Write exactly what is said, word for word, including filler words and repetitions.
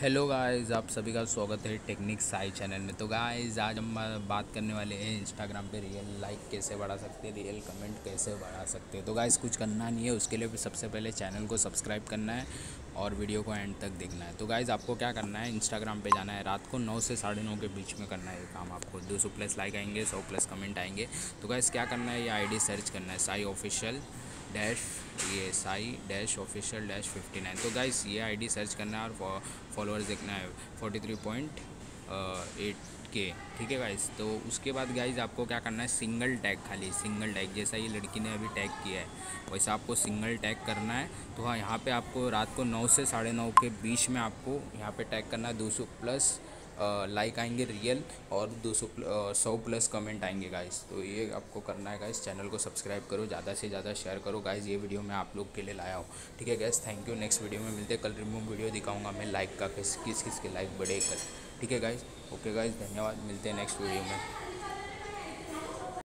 Hello guys, आप सभी का स्वागत है टेक्निक साई चैनल में। तो गाइस आज हम बात करने वाले हैं इंस्टाग्राम पे रियल लाइक कैसे बढ़ा सकते हैं, रियल कमेंट कैसे बढ़ा सकते हैं। तो गाइस कुछ करना नहीं है, उसके लिए सबसे पहले चैनल को सब्सक्राइब करना है और वीडियो को एंड तक देखना है। तो गाइस आपको क्या करना है, इंस्टाग्राम पे जाना है, रात को नौ से साढ़े नौ के बीच में करना है ये काम। आपको दो सौ प्लस लाइक आएंगे, सौ प्लस कमेंट आएंगे। तो गाइस क्या करना है, ये आई डी सर्च करना है साई ऑफिशियल डैश ये Sai dash official dash fifty nine. तो गाइस ये आईडी सर्च करना है और फॉलोअर्स देखना है फोर्टी थ्री पॉइंट एट के। ठीक है गाइस, तो उसके बाद गाइस आपको क्या करना है, सिंगल टैग, खाली सिंगल टैग, जैसा ये लड़की ने अभी टैग किया है वैसा आपको सिंगल टैग करना है। तो हाँ, यहाँ पे आपको रात को नौ से साढ़े नौ के बीच में आपको यहाँ पे टैग करना है। दो सौ प्लस लाइक आएंगे रियल और दो सौ सौ प्लस कमेंट आएंगे गाइस। तो ये आपको करना है गाइस। चैनल को सब्सक्राइब करो, ज़्यादा से ज़्यादा शेयर करो गाइस। ये वीडियो मैं आप लोग के लिए लाया हूँ। ठीक है guys, thank you. Next video में मिलते हैं। कल रिव्यू वीडियो दिखाऊंगा मैं लाइक का, किस किस किस के लाइक बढ़े कर। ठीक है गाइस, ओके गाइस, धन्यवाद। मिलते हैं नेक्स्ट वीडियो में।